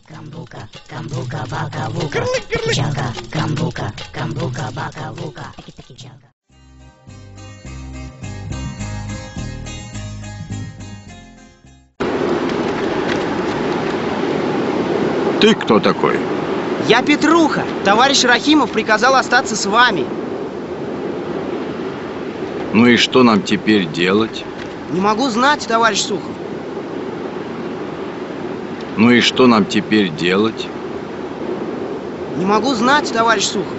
Камбука, камбука, бака-вука. Чага, камбука, камбука, бака-вука. Таки-таки чага. Ты кто такой? Я Петруха. Товарищ Рахимов приказал остаться с вами. Ну и что нам теперь делать? Не могу знать, товарищ Сухов. Ну и что нам теперь делать? Не могу знать, товарищ Сухов.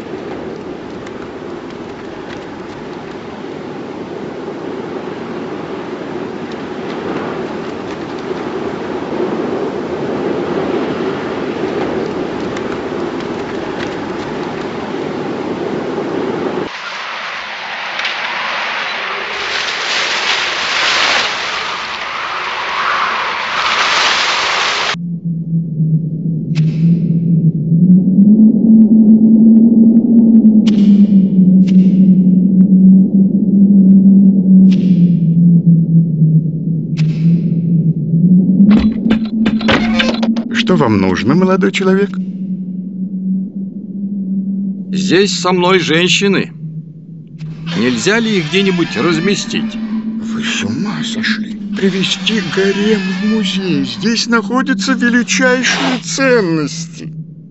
Что вам нужно, молодой человек? Здесь со мной женщины. Нельзя ли их где-нибудь разместить? Вы с ума сошли? Привезти гарем в музей. Здесь находятся величайшие ценности.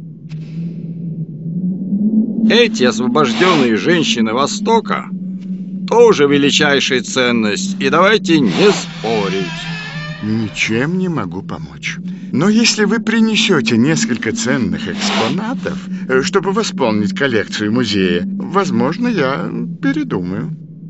Эти освобожденные женщины Востока тоже величайшая ценность. И давайте не спорить. Ничем не могу помочь. Но если вы принесете несколько ценных экспонатов, чтобы восполнить коллекцию музея, возможно, я передумаю.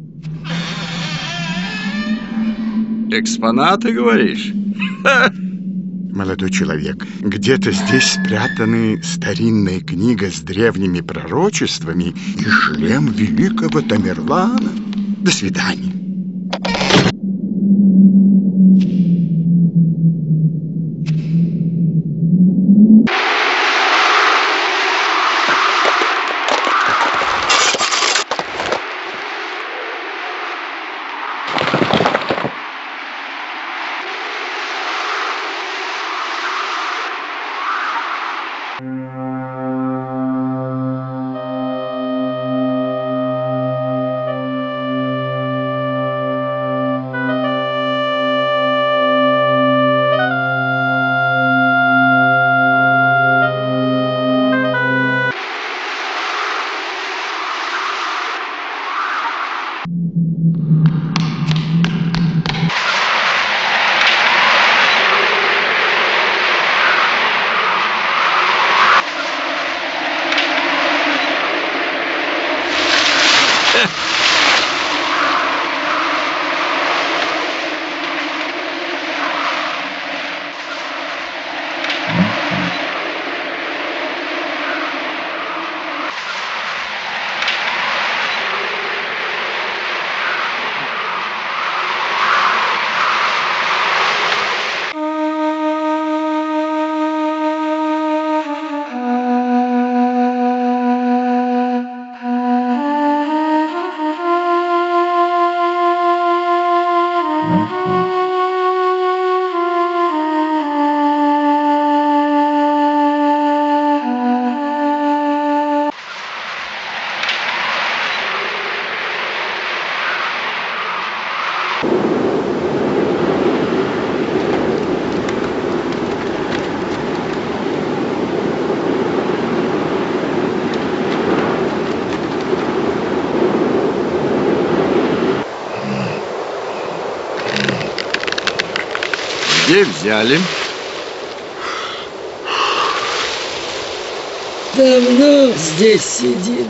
Экспонаты, говоришь? Молодой человек, где-то здесь спрятаны старинная книга с древними пророчествами и шлем великого Тамерлана. До свидания. Где взяли? Давно здесь сидим.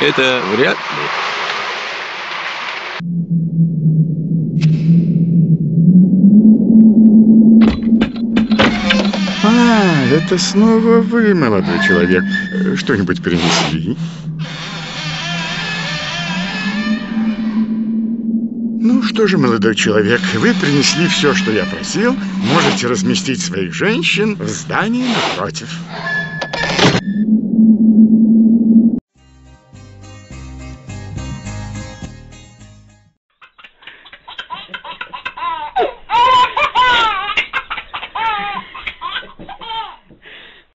Это вряд ли. Это снова вы, молодой человек. Что-нибудь принесли? Ну что же, молодой человек, вы принесли все, что я просил. Можете разместить своих женщин в здании напротив.